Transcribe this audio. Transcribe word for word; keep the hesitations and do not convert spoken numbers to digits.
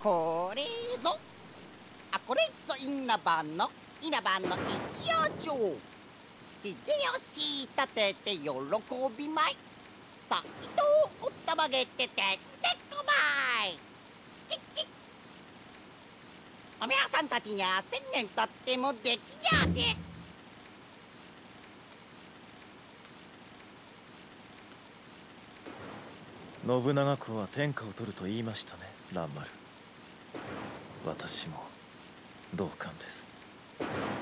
これぞあこれぞ稲葉の稲葉の一葉城。秀吉立てて喜びまい。さあ糸をおったまげててんてこまい。キッキッ。おみゃさんたちには千年たってもできじゃで。 信長公は天下を取ると言いましたね、蘭丸。私も同感です。